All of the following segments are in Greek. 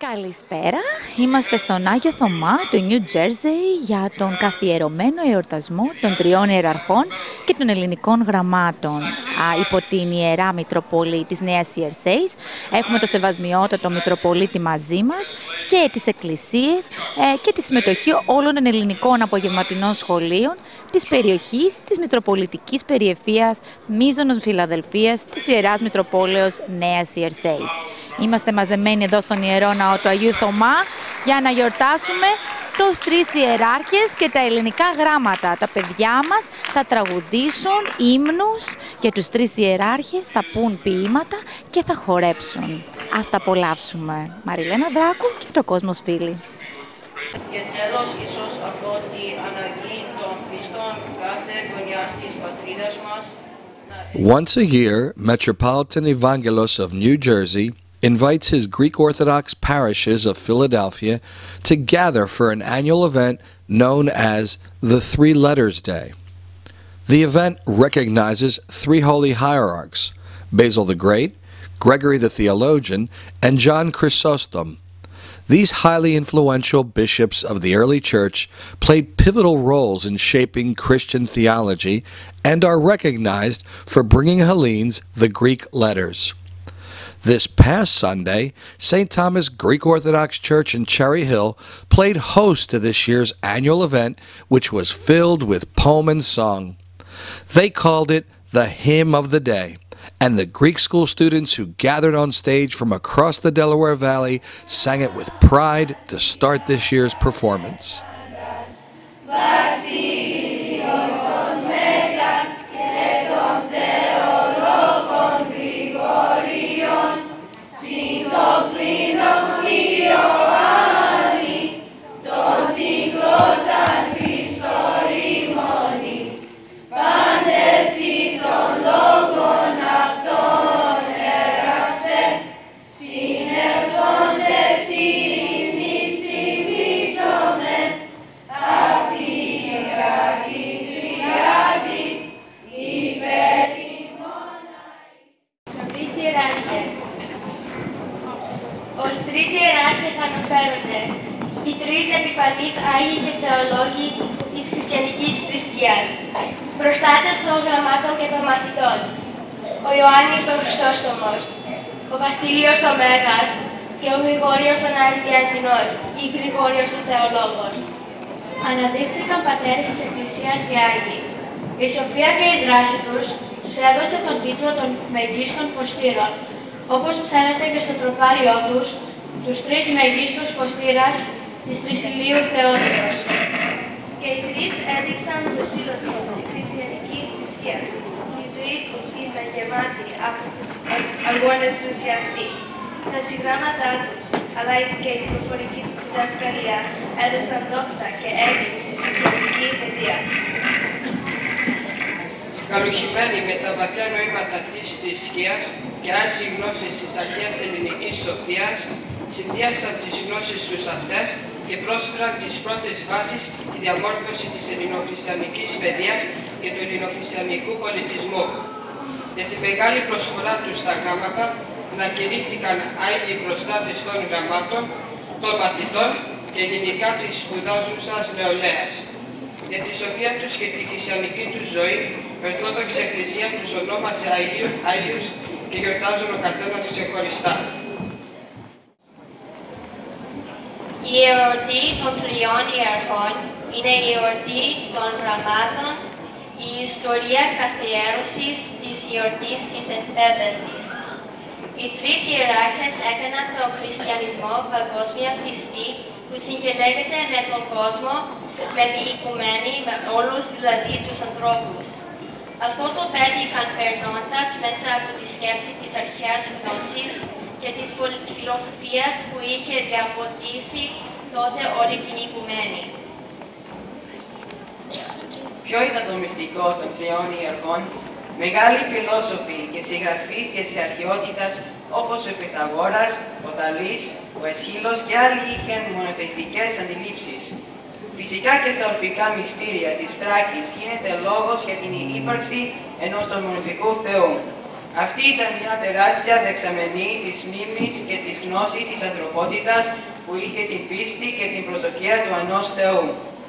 Καλησπέρα, είμαστε στον Άγιο Θωμά του New Jersey για τον καθιερωμένο εορτασμό των Τριών Ιεραρχών και των Ελληνικών Γραμμάτων. Υπό την Ιερά Μητροπόλη της Νέας Ιερσέης έχουμε το Σεβασμιότατο Μητροπολίτη μαζί μας και τις εκκλησίες και τη συμμετοχή όλων των ελληνικών απογευματινών σχολείων της περιοχής της Μητροπολιτικής Περιεφίας Μίζωνος Φιλαδελφίας της Ιεράς Μητροπόλεως Νέας Ιερσέης. Είμαστε μαζεμένοι εδώ στον Ιερό Ναό του Αγίου Θωμά για να γιορτάσουμε τους τρεις ιεράρχες και τα ελληνικά γράμματα. Τα παιδιά μας θα τραγουδήσουν ήμνους και τους τρεις ιεράρχες θα πούν ποίηματα και θα χορέψουν. Ας τα απολαύσουμε. Μαριλένα Δράκου και το Κόσμος Φίλοι. Και τέλος ίσως από τη αναγκή των πιστών κάθε γωνιάς της πατρίδας μας. Once a year, Metropolitan Evangelos of New Jersey invites his Greek Orthodox parishes of Philadelphia to gather for an annual event known as the Three Letters Day. The event recognizes three holy hierarchs, Basil the Great, Gregory the Theologian, and John Chrysostom. These highly influential bishops of the early church played pivotal roles in shaping Christian theology and are recognized for bringing Hellenes the Greek letters. This past Sunday, St. Thomas Greek Orthodox Church in Cherry Hill played host to this year's annual event, which was filled with poem and song. They called it the Hymn of the Day, and the Greek school students who gathered on stage from across the Delaware Valley sang it with pride to start this year's performance. Ως τρεις ιεράρχες αναφέρονται οι τρεις επιφανείς Άγιοι και Θεολόγοι της χριστιανικής θρησκείας, προστάτες των γραμμάτων και των μαθητών, ο Ιωάννης ο Χρυσόστομος, ο Βασίλειος ο Μέγας και ο Γρηγόριος ο Ναντζιαντζινός ή Γρηγόριος ο Θεολόγος. Αναδείχθηκαν πατέρες της Εκκλησίας και Άγιοι. Η σοφία και η δράση τους έδωσε τον τίτλο των Μεγίστων Φωστήρων, όπως φαίνεται και στο τροπάριό τους τρεις μεγίστους φωστήρας της Τρισηλίου Θεότητος. Και οι τρεις έδειξαν προσήλωση στη χριστιανική θρησκεία. Η ζωή τους ήταν γεμάτη από τους αγώνες τους για αυτή. Τα συγγράμματά τους, αλλά και η προφορική τους διδασκαλία έδωσαν δόξα και έγκλη στη χριστιανική παιδεία. Καλοχημένοι με τα βαθιά νοήματα της θρησκείας και άρση γνώσης της αρχαίας ελληνικής σοφίας, συνδύασαν τις γνώσεις τους αυτές και πρόσφεραν τις πρώτες βάσεις στη διαμόρφωση της ελληνοχριστιανικής παιδείας και του ελληνοχριστιανικού πολιτισμού. Για τη μεγάλη προσφορά τους στα γράμματα, ανακηρύχθηκαν Άγιοι προστάτες των γραμμάτων, των μαθητών και ελληνικά της σπουδάζουσας νεολαίας. Για τη σοφία τους και τη χριστιανική τους ζωή, η Ορθόδοξη Εκκλησία τους ονόμασε Άγιους και γιορτάζουν ο καθένας ξεχωριστά. Η εορτή των τριών ιεραρχών είναι η εορτή των γραμμάτων, η ιστορία καθιέρωσης της εορτής της εκπαίδευσης. Οι τρεις ιεράρχες έκαναν τον χριστιανισμό παγκόσμια πιστή που συγκελέγεται με τον κόσμο, με την οικουμένη, με όλους δηλαδή τους ανθρώπους. Αυτό το πέτυχαν περνώντας μέσα από τη σκέψη της αρχαίας γνώσης και της φιλοσοφίας που είχε διαποτίσει τότε όλη την οικουμένη. Ποιο ήταν το μυστικό των τριών ιεραρχών? Μεγάλοι φιλόσοφοι και συγγραφείς της αρχαιότητας όπως ο Πυθαγόρας, ο Θαλής, ο Αισχύλος και άλλοι είχαν μονοθεϊστικές αντιλήψεις. Φυσικά και στα ορφικά μυστήρια της Θράκης γίνεται λόγος για την ύπαρξη ενός των μοναδικού Θεού. Αυτή ήταν μια τεράστια δεξαμενή της μνήμης και της γνώσης της ανθρωπότητας που είχε την πίστη και την προσδοκία του Ανός Θεού.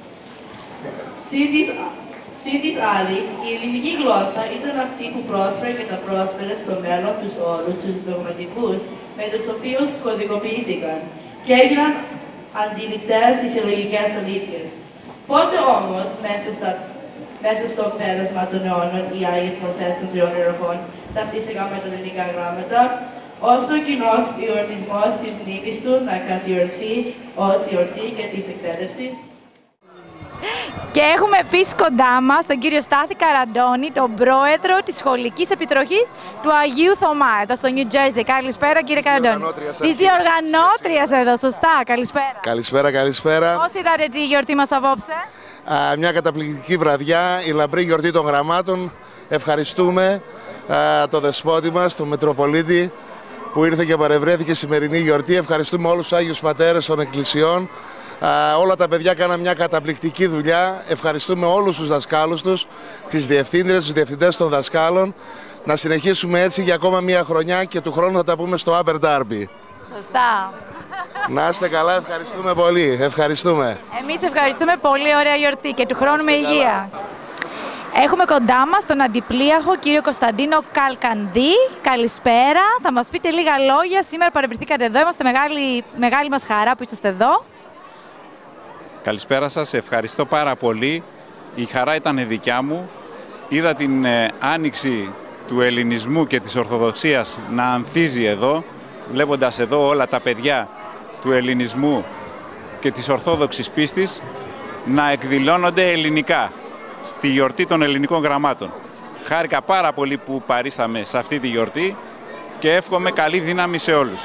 Συν της άλλης, η ελληνική γλώσσα ήταν αυτή που πρόσφερε και θα πρόσφερε στο μέλλον τους όρους, τους δογματικούς, με τους οποίους κωδικοποιήθηκαν και έγιναν αντιληπτές οι συλλογικές αλήθειες. Πότε όμως, μέσα στο πέρασμα των αιώνων, οι Άγιες μορφές των τριών ιεραρχών ταυτίστηκαν με τα ελληνικά γράμματα, ώστε ο κοινός εορτισμός της μνήμης του να καθιερωθεί ως η εορτή και της εκπαίδευσης. Και έχουμε επίσης κοντά μας τον κύριο Στάθη Καραντώνη, τον πρόεδρο της Σχολικής Επιτροχής του Αγίου Θωμά, εδώ στο New Jersey. Καλησπέρα, κύριε Καραντώνη. Της διοργανώτριας εδώ, σωστά. Καλησπέρα. Καλησπέρα. Πώς είδατε τη γιορτή μας απόψε? Μια καταπληκτική βραδιά, η λαμπρή γιορτή των γραμμάτων. Ευχαριστούμε το δεσπότη μας, τον Μετροπολίτη, που ήρθε και παρευρέθηκε σημερινή γιορτή. Ευχαριστούμε όλους τους Άγιους Πατέρες των Εκκλησιών. Όλα τα παιδιά κάναν μια καταπληκτική δουλειά. Ευχαριστούμε όλους τους δασκάλους τους, τις διευθύντριες, τους διευθυντές των δασκάλων. Να συνεχίσουμε έτσι για ακόμα μια χρονιά και του χρόνου θα τα πούμε στο Upper Darby. Σωστά. Να είστε καλά, ευχαριστούμε πολύ. Ευχαριστούμε. Εμείς ευχαριστούμε, πολύ ωραία γιορτή και του χρόνου με υγεία. Έχουμε κοντά μας τον Αντιπλήαχο κύριο Κωνσταντίνο Καλκαντή. Καλησπέρα. Θα μας πείτε λίγα λόγια. Σήμερα παρευρεθήκατε εδώ. Είμαστε μεγάλη μας χαρά που είσαστε εδώ. Καλησπέρα σας. Ευχαριστώ πάρα πολύ. Η χαρά ήταν δικιά μου. Είδα την άνοιξη του ελληνισμού και της Ορθοδοξίας να ανθίζει εδώ, βλέποντας εδώ όλα τα παιδιά του ελληνισμού και της Ορθόδοξης πίστης να εκδηλώνονται ελληνικά στη γιορτή των ελληνικών γραμμάτων. Χάρηκα πάρα πολύ που παρίσταμε σε αυτή τη γιορτή και εύχομαι καλή δύναμη σε όλους.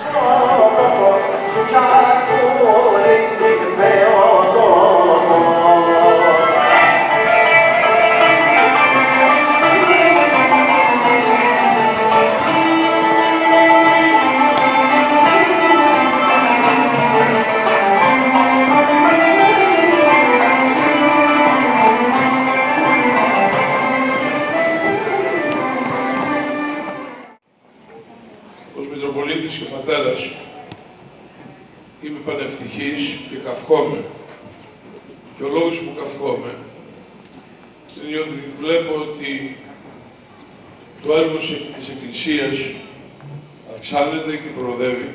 Είμαι πανευτυχής και καυχόμαι. Και ο λόγος που καυχόμαι είναι ότι βλέπω ότι το έργο της Εκκλησίας αυξάνεται και προοδεύει.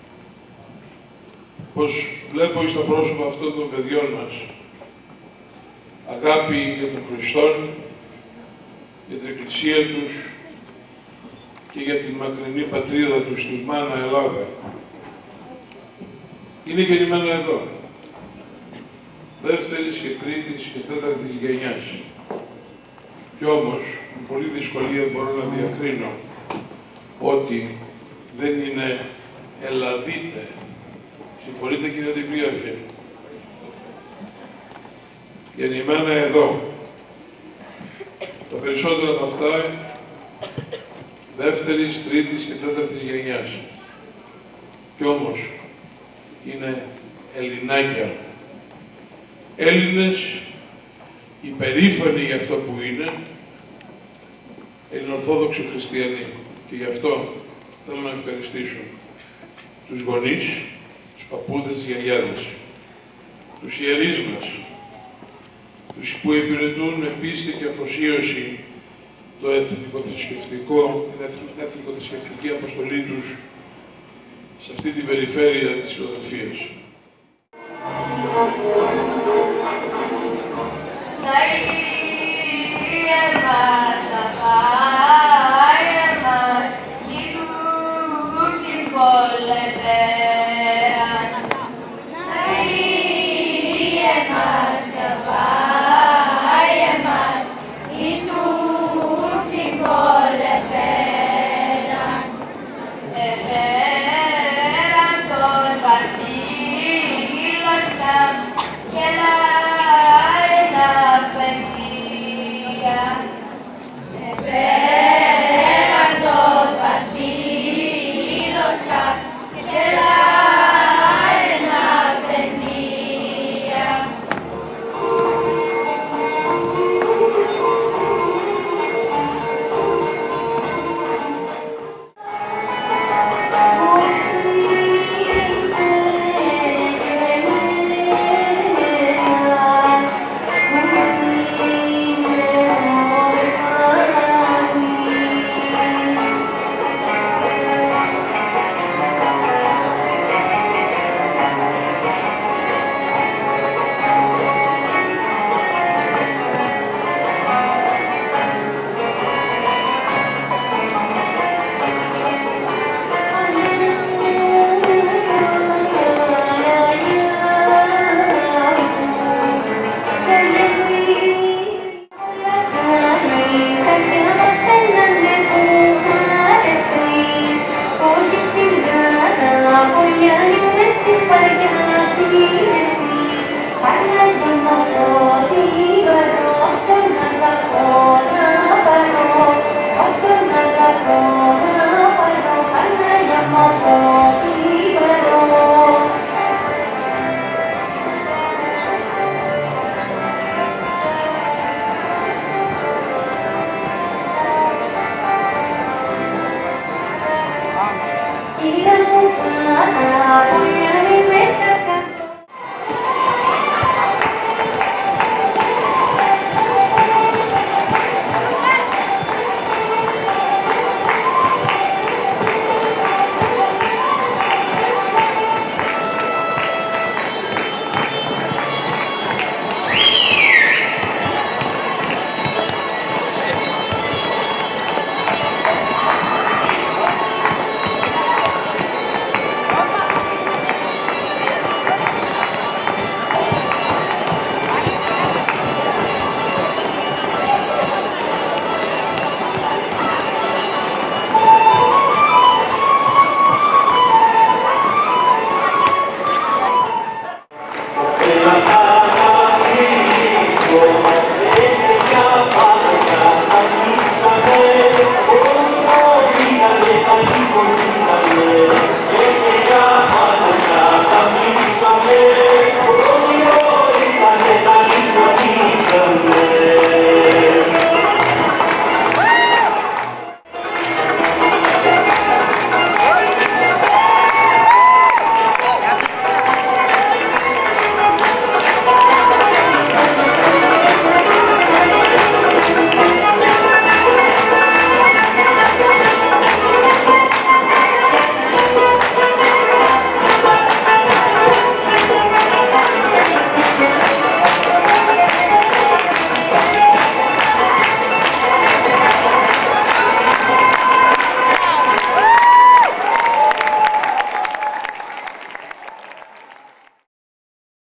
Πως βλέπω στο πρόσωπο αυτών των παιδιών μας αγάπη για τον Χριστό, για την Εκκλησία τους και για την μακρινή πατρίδα τους, τη μάνα Ελλάδα. Είναι γεννημένα εδώ, δεύτερης και τρίτης και τέταρτης γενιάς. Κι όμως, με πολύ δυσκολία μπορώ να διακρίνω ότι δεν είναι Ελλαδίτε. Συμφωνείτε, κύριε Αντιπλήαρχε? Γεννημένα εδώ. Τα περισσότερα από αυτά δεύτερης, τρίτης και τέταρτης γενιάς. Κι όμως, είναι Ελληνάκια. Έλληνες, υπερήφανοι για αυτό που είναι, Ελληνοορθόδοξοι χριστιανοί. Και γι' αυτό θέλω να ευχαριστήσω τους γονείς, τους παππούδες, τις γιαγιάδες, τους ιερείς μας, τους που υπηρετούν με πίστη και αφοσίωση το εθνικοθρησκευτικό, την εθνικοθρησκευτική αποστολή τους σε αυτή την περιφέρεια της Φιλαδελφίας. Πολεμέ